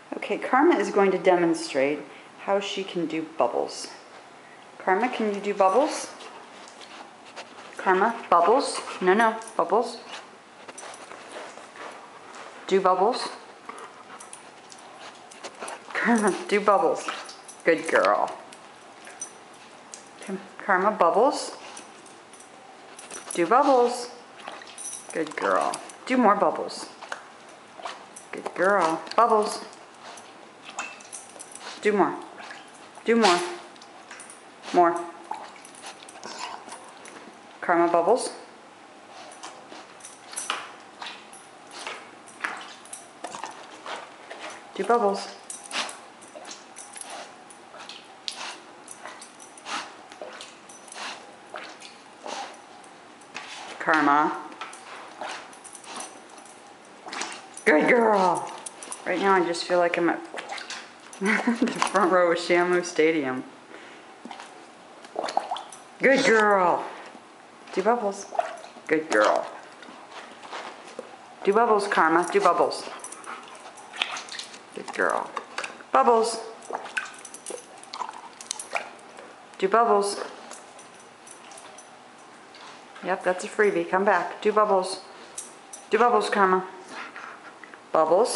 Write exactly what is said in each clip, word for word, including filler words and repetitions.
Okay, Karma is going to demonstrate how she can do bubbles. Karma, can you do bubbles? Karma, bubbles? No, no, bubbles. Do bubbles. Karma, do bubbles. Good girl. Karma, bubbles. Do bubbles. Good girl. Do more bubbles. Good girl. Bubbles. Do more. Do more. More. Karma, bubbles. Do bubbles. Karma. Good girl. Right now I just feel like I'm at the front row of Shamu Stadium. Good girl. Do bubbles. Good girl. Do bubbles, Karma. Do bubbles. Good girl. Bubbles. Do bubbles. Yep, that's a freebie. Come back. Do bubbles. Do bubbles, Karma. Bubbles.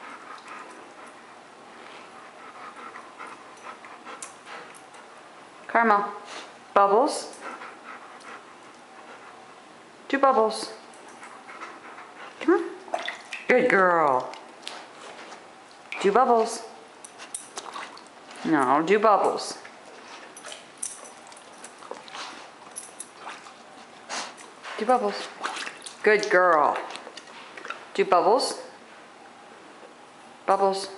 Karma. Bubbles. Do bubbles. Come on. Good girl. Do bubbles. No, do bubbles. Do bubbles. Good girl. Do bubbles. Bubbles.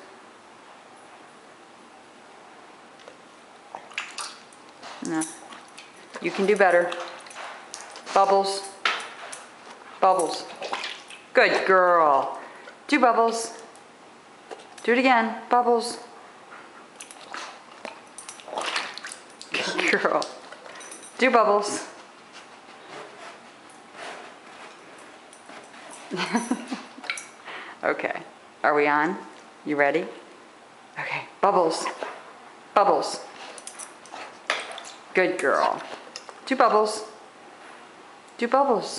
No. You can do better. Bubbles. Bubbles. Good girl. Do bubbles. Do it again. Bubbles. Good girl. Do bubbles. Okay. Are we on? You ready? Okay. Bubbles. Bubbles. Good girl. Do bubbles. Do bubbles.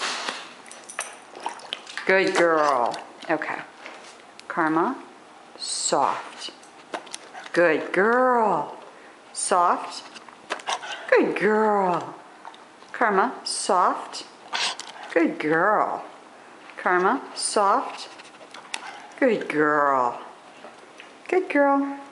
Good girl. Okay. Karma. Soft. Good girl. Soft. Good girl. Karma. Soft. Good girl. Karma. Soft. Good girl. Good girl.